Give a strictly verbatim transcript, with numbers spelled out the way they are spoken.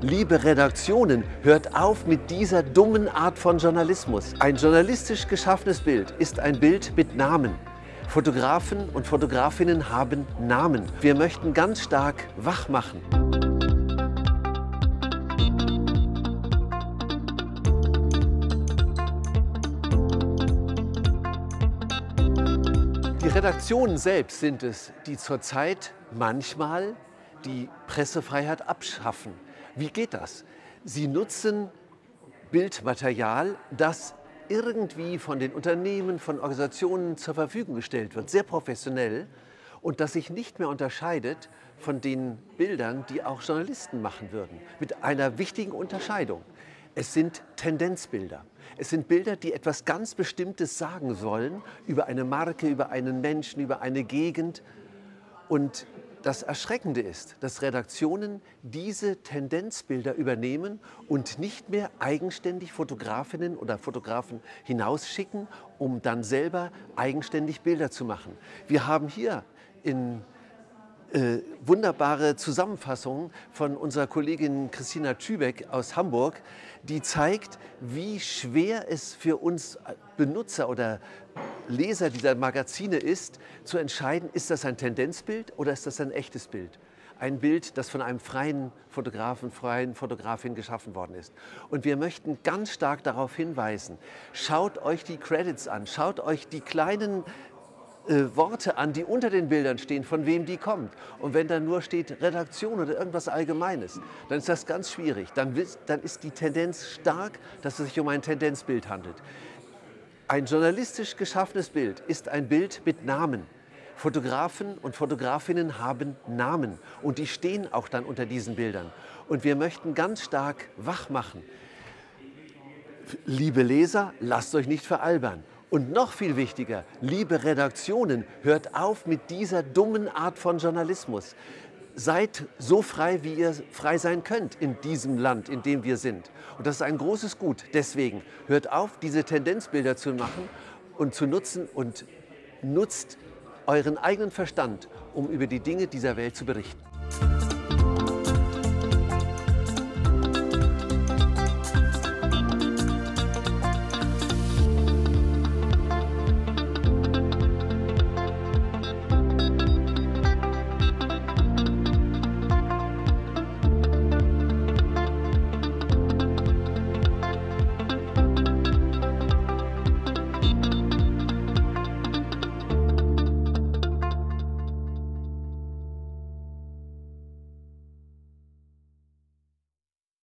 Liebe Redaktionen, hört auf mit dieser dummen Art von Journalismus. Ein journalistisch geschaffenes Bild ist ein Bild mit Namen. Fotografen und Fotografinnen haben Namen. Wir möchten ganz stark wach machen. Die Redaktionen selbst sind es, die zurzeit manchmal die Pressefreiheit abschaffen. Wie geht das? Sie nutzen Bildmaterial, das irgendwie von den Unternehmen, von Organisationen zur Verfügung gestellt wird, sehr professionell, und das sich nicht mehr unterscheidet von den Bildern, die auch Journalisten machen würden, mit einer wichtigen Unterscheidung. Es sind Tendenzbilder. Es sind Bilder, die etwas ganz Bestimmtes sagen sollen über eine Marke, über einen Menschen, über eine Gegend. Und das Erschreckende ist, dass Redaktionen diese Tendenzbilder übernehmen und nicht mehr eigenständig Fotografinnen oder Fotografen hinausschicken, um dann selber eigenständig Bilder zu machen. Wir haben hier in äh, wunderbare Zusammenfassungen von unserer Kollegin Christina Tschübeck aus Hamburg, die zeigt, wie schwer es für uns Benutzer oder Leser dieser Magazine ist, zu entscheiden, ist das ein Tendenzbild oder ist das ein echtes Bild? Ein Bild, das von einem freien Fotografen, freien Fotografin geschaffen worden ist. Und wir möchten ganz stark darauf hinweisen, schaut euch die Credits an, schaut euch die kleinen äh, Worte an, die unter den Bildern stehen, von wem die kommt. Und wenn da nur steht Redaktion oder irgendwas Allgemeines, dann ist das ganz schwierig. Dann, dann ist die Tendenz stark, dass es sich um ein Tendenzbild handelt. Ein journalistisch geschaffenes Bild ist ein Bild mit Namen. Fotografen und Fotografinnen haben Namen und die stehen auch dann unter diesen Bildern. Und wir möchten ganz stark wach machen. Liebe Leser, lasst euch nicht veralbern. Und noch viel wichtiger, liebe Redaktionen, hört auf mit dieser dummen Art von Journalismus. Seid so frei, wie ihr frei sein könnt in diesem Land, in dem wir sind. Und das ist ein großes Gut. Deswegen hört auf, diese Tendenzbilder zu machen und zu nutzen und nutzt euren eigenen Verstand, um über die Dinge dieser Welt zu berichten.